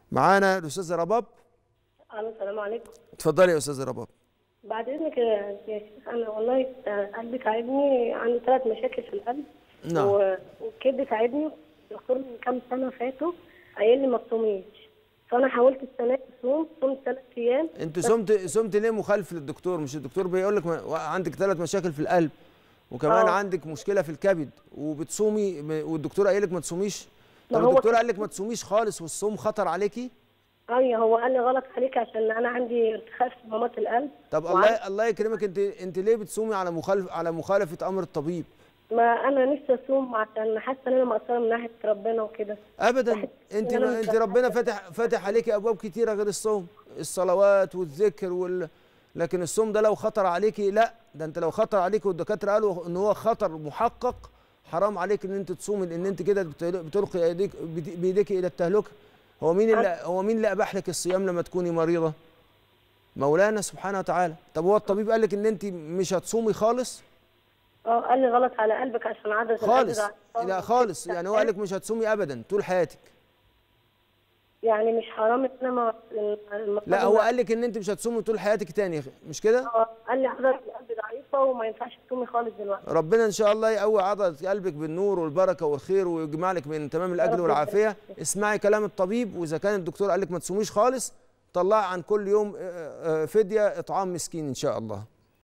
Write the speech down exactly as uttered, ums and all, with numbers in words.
معانا الاستاذه رباب. الو، السلام عليكم. اتفضلي يا استاذه رباب. بعد اذنك يا شيخ، انا والله قلبي تعبني، عندي ثلاث مشاكل في القلب. نعم. والكبد تعبني. الدكتور من كام سنه فاتوا قايل لي ما تصوميش، فانا حاولت السنه دي اصوم، صمت ثلاث ايام. انت صمت صمت ليه مخالف للدكتور؟ مش الدكتور بيقول لك عندك ثلاث مشاكل في القلب وكمان أوه. عندك مشكله في الكبد وبتصومي، والدكتور قايل لك ما تصوميش؟ طب الدكتور قال لك ما تصوميش خالص والصوم خطر عليكي؟ ايوه، هو قال لي غلط عليك عشان انا عندي ارتخاء في صمامات القلب. طب الله الله يكرمك، انت انت ليه بتصومي على مخالف على مخالفه امر الطبيب؟ ما انا نفسي اصوم عشان حاسه ان انا مقصره من ناحيه ربنا وكده. ابدا، انت انت ربنا فاتح فاتح عليكي ابواب كتيره غير الصوم، الصلوات والذكر وال لكن الصوم ده لو خطر عليكي، لا ده انت لو خطر عليكي والدكاتره قالوا ان هو خطر محقق، حرام عليك ان انت تصومي، لان انت كده بتلقي ايديك بايديك الى التهلكه. هو مين اللي هو مين اللي اباح لك الصيام لما تكوني مريضه؟ مولانا سبحانه وتعالى. طب هو الطبيب قال لك ان انت مش هتصومي خالص؟ اه، قال لي غلط على قلبك عشان عدد خالص. لا خالص، يعني هو قال لك مش هتصومي ابدا طول حياتك. يعني مش حرام ان انا ما... لا هو قال لك ان انت مش هتصومي طول حياتك تاني، مش كده؟ اه، قال لي عضله القلب ضعيفه وما ينفعش تصومي خالص دلوقتي. ربنا ان شاء الله يقوي عضله قلبك بالنور والبركه والخير ويجمع لك من تمام الاجر والعافيه. اسمعي كلام الطبيب، واذا كان الدكتور قال لك ما تصوميش خالص، طلعي عن كل يوم فديه اطعام مسكين ان شاء الله.